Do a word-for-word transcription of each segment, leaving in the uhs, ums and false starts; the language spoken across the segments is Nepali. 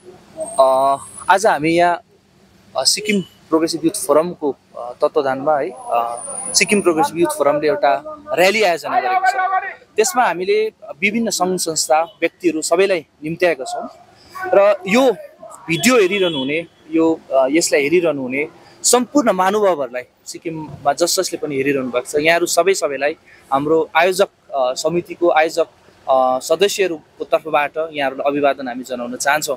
आज हामी यहाँ सिक्किम प्रोग्रेसिभ युथ फोरमको तत्त्वधानमा है सिक्किम प्रोग्रेसिभ युथ फोरमले एउटा र्याली आयोजना गरेको छ। त्यसमा हामीले विभिन्न सङ्घ संस्था व्यक्तिहरू सबैलाई निम्त्याएका छौँ र यो भिडियो हेरिरहनु हुने यो यसलाई हेरिरहनु हुने सम्पूर्ण महानुभावहरूलाई सिक्किममा जस जसले पनि हेरिरहनु भएको छ यहाँहरू सबै सबैलाई हाम्रो आयोजक समितिको आयोजक सदस्यहरूको तर्फबाट यहाँहरूलाई अभिवादन हामी जनाउन चाहन्छौँ।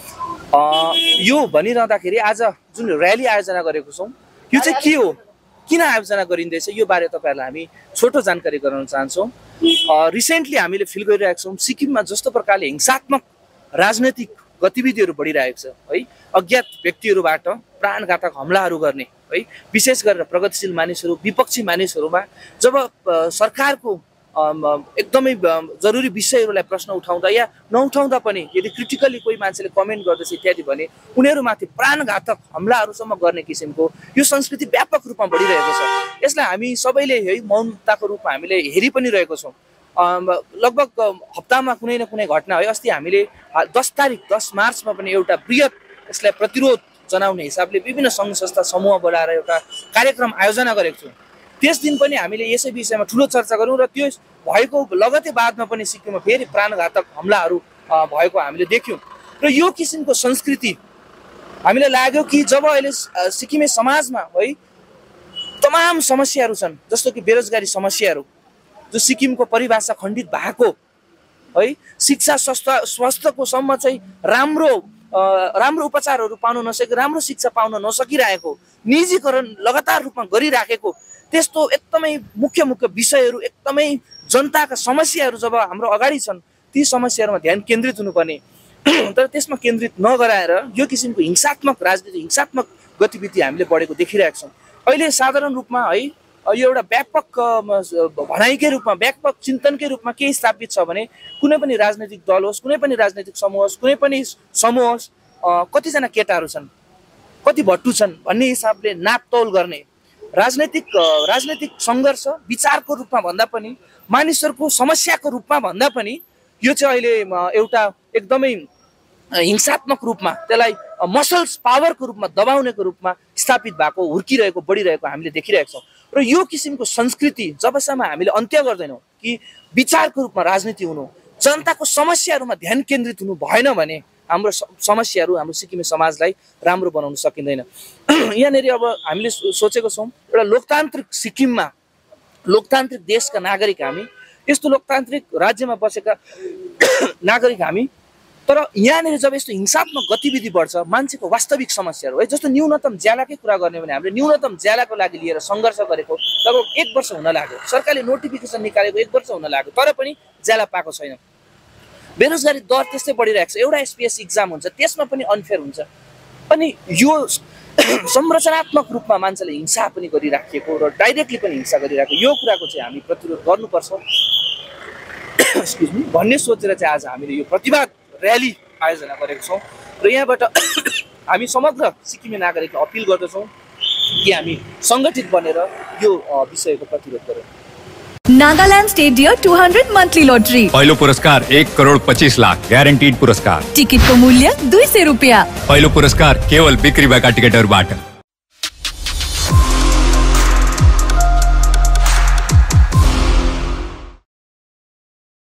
यो भनिरहँदाखेरि आज जुन र्याली आयोजना गरेको छौँ यो चाहिँ के हो, किन आयोजना गरिँदैछ, यो बारे तपाईँहरूलाई हामी छोटो जानकारी गराउन चाहन्छौँ। रिसेन्टली हामीले फिल गरिरहेका छौँ सिक्किममा जस्तो प्रकारले हिंसात्मक राजनैतिक गतिविधिहरू बढिरहेको छ है, अज्ञात व्यक्तिहरूबाट प्राणघातक हमलाहरू गर्ने है, विशेष गरेर प्रगतिशील मानिसहरू विपक्षी मानिसहरूमा जब सरकारको एकदमै जरुरी विषयहरूलाई प्रश्न उठाउँदा या नउठाउँदा पनि यदि क्रिटिकली कोही मान्छेले कमेन्ट गर्दैछ इत्यादि भने उनीहरूमाथि प्राणघातक हमलाहरूसम्म गर्ने किसिमको यो संस्कृति व्यापक रूपमा बढिरहेको छ। यसलाई हामी सबैले है मौनताको रूपमा हामीले हेरि पनि रहेको छौँ। लगभग हप्तामा कुनै न कुनै घटना है, अस्ति हामीले दस तारिक दस मार्चमा पनि एउटा बृहत यसलाई प्रतिरोध जनाउने हिसाबले विभिन्न सङ्घ संस्था समूह बोलाएर एउटा कार्यक्रम आयोजना गरेको छौँ। त्यस दिन पनि हामीले यसै विषयमा ठुलो चर्चा गऱ्यौँ र त्यो भएको लगतै बादमा पनि सिक्किममा फेरि प्राणघातक हमलाहरू भएको हामीले देख्यौँ र यो किसिमको संस्कृति हामीलाई लाग्यो कि जब अहिले सिक्किमे समाजमा है तमाम समस्याहरू छन् जस्तो कि बेरोजगारी समस्याहरू जो सिक्किमको परिभाषा खण्डित भएको है, शिक्षा स्वास्थ्य स्वास्थ्यको सम्म चाहिँ राम्रो राम्रो उपचारहरू पाउन नसकेको, राम्रो शिक्षा पाउन नसकिरहेको, निजीकरण लगातार रूपमा गरिराखेको त्यस्तो एकदमै मुख्य मुख्य विषयहरू एकदमै जनताका समस्याहरू जब हाम्रो अगाडि छन् ती समस्याहरूमा ध्यान केन्द्रित हुनुपर्ने तर त्यसमा केन्द्रित नगराएर यो किसिमको हिंसात्मक राजनीति हिंसात्मक गतिविधि हामीले बढेको देखिरहेका छौँ। अहिले साधारण रूपमा है यो एउटा व्यापक भनाइकै रूपमा व्यापक चिन्तनकै रूपमा के स्थापित छ भने कुनै पनि राजनैतिक दल होस्, कुनै पनि राजनैतिक समूह होस्, कुनै पनि समूह होस्, कतिजना केटाहरू छन्, कति भट्टु छन् भन्ने हिसाबले नापतौल गर्ने राजनैतिक राजनैतिक सङ्घर्ष विचारको रूपमा भन्दा पनि मानिसहरूको समस्याको रूपमा भन्दा पनि यो चाहिँ अहिले एउटा एकदमै हिंसात्मक रूपमा त्यसलाई मसल्स पावरको रूपमा दबाउनेको रूपमा स्थापित भएको हुर्किरहेको बढिरहेको हामीले देखिरहेका छौँ र यो किसिमको संस्कृति जबसम्म हामीले अन्त्य गर्दैनौँ कि विचारको रूपमा राजनीति हुनु, जनताको समस्याहरूमा ध्यान केन्द्रित हुनु भएन भने हाम्रो समस्याहरू हाम्रो सिक्किमे समाजलाई राम्रो बनाउन सकिँदैन। यहाँनिर अब हामीले सोचेको छौँ एउटा लोकतान्त्रिक सिक्किममा लोकतान्त्रिक देशका नागरिक हामी, यस्तो लोकतान्त्रिक राज्यमा बसेका नागरिक हामी, तर यहाँनिर जब यस्तो हिंसात्मक गतिविधि बढ्छ मान्छेको वास्तविक समस्याहरू है, जस्तो न्यूनतम ज्यालाकै कुरा गर्ने भने हामीले न्यूनतम ज्यालाको लागि लिएर सङ्घर्ष गरेको लगभग एक वर्ष हुन लाग्यो, सरकारले नोटिफिकेसन निकालेको एक वर्ष हुन लाग्यो तर पनि ज्याला पाएको छैन। बेरोजगारी दर त्यस्तै बढिरहेको छ, एउटा एसपिएस इक्जाम हुन्छ त्यसमा पनि अनफेयर हुन्छ। अनि यो संरचनात्मक रूपमा मान्छेले हिंसा पनि गरिराखेको र डाइरेक्टली पनि हिंसा गरिरहेको यो कुराको चाहिँ हामी प्रतिरोध गर्नुपर्छ एक्सक्युज मी भन्ने सोचेर चाहिँ आज हामीले यो प्रतिवाद र्याली आयोजना गरेको छौँ र यहाँबाट हामी समग्र सिक्किमे नागरिकलाई अपिल गर्दछौँ कि हामी सङ्गठित बनेर यो विषयको प्रतिरोध गरौँ। Nagaland state dear two hundred monthly lottery, पहिलो पुरस्कार एक करोड़ पच्चीस लाख ग्यारेन्टीड पुरस्कार, टिकट को मूल्य दुई सौ रुपया, पहिलो पुरस्कार केवल बिक्री भएका टिकटहरूबाट।